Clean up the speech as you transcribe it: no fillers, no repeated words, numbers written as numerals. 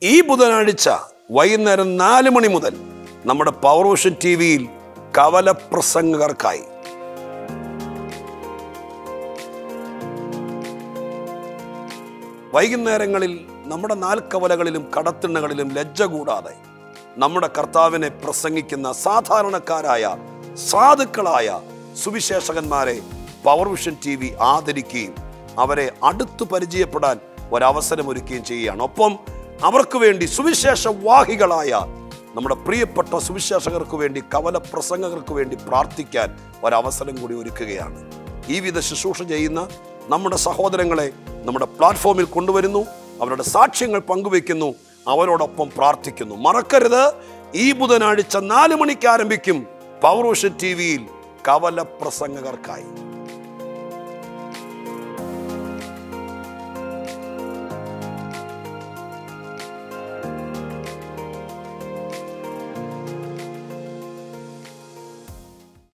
ഈ ബുധനാഴ്ച വൈകുന്നേരം 4 മണി മുതൽ നമ്മുടെ പവർവിഷൻ ടിവിയിൽ കവലപ്രസംഗകർക്കായി വൈകുന്നേരങ്ങളിൽ നമ്മുടെ നാൽക്കവലകളിലും കടത്തിണ്ണകളിലും ലജ്ജ കൂടാതെ നമ്മുടെ കർത്താവിനെ പ്രസംഗിക്കുന്ന സാധാരണക്കാരായ സാധുക്കളായ സുവിശേഷകന്മാരെ പവർവിഷൻ ടി വി ആദരിക്കുകയും അവരെ അടുത്തു പരിചയപ്പെടാൻ ഒരവസരമൊരുക്കുകയും ചെയ്യുകയാണ്. ഒപ്പം അവർക്ക് വേണ്ടി സുവിശേഷവാഹികളായ നമ്മുടെ പ്രിയപ്പെട്ട സുവിശേഷകർക്ക് വേണ്ടി കവലപ്രസംഗകർക്ക് വേണ്ടി പ്രാർത്ഥിക്കാൻ ഒരവസരം കൂടി ഒരുക്കുകയാണ്. ഈ വിധ ശുശ്രൂഷ ചെയ്യുന്ന നമ്മുടെ സഹോദരങ്ങളെ നമ്മുടെ പ്ലാറ്റ്ഫോമിൽ കൊണ്ടുവരുന്നു, അവരുടെ സാക്ഷ്യങ്ങൾ പങ്കുവെക്കുന്നു, അവരോടൊപ്പം പ്രാർത്ഥിക്കുന്നു. മറക്കരുത്, ഈ ബുധനാഴ്ച 4 മണിക്ക് ആരംഭിക്കും പവർവിഷൻ ടിവിയിൽ കവലപ്രസംഗകർക്കായി.